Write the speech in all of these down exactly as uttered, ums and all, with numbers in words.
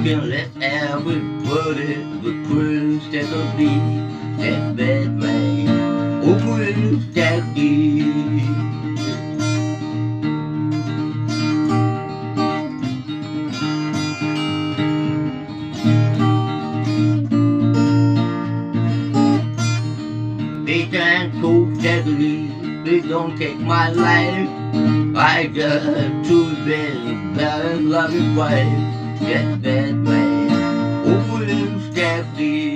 drinking, let's have everybody the cruise that will be that bad man. Oh, cruise that be. They can't cope steadily, they don't take my life. I just too bad, bad loving wife, that bad man, oh, will stab me.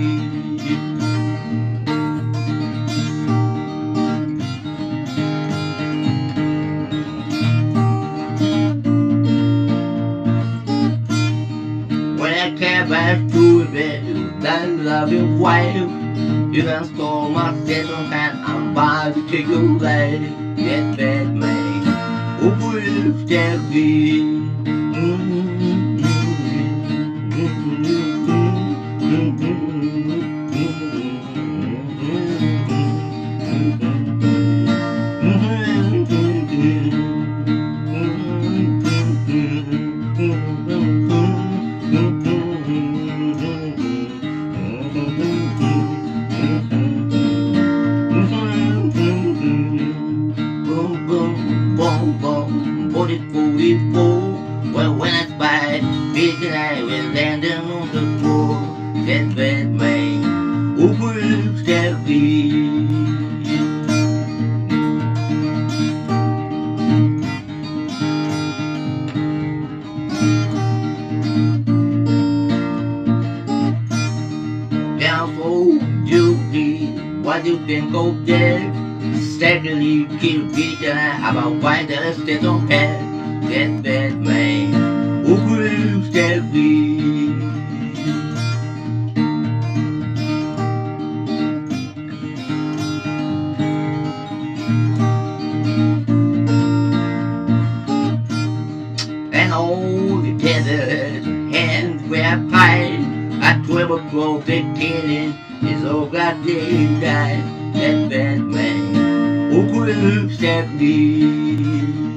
When I came back to bed, that loving wife, you can store my second hand, I'm about to take your life, that bad man, who will stab me. Well, when I spy, big I will land on the floor. That bad man, who will stab me. Down for duty, what you can go there? Secondly, kill big guy about why the state don't care. That bad man, who will stab me. And all the tethered hands were tied. I twelve o'clock the killing is all goddamn died. That bad man, who will stab me.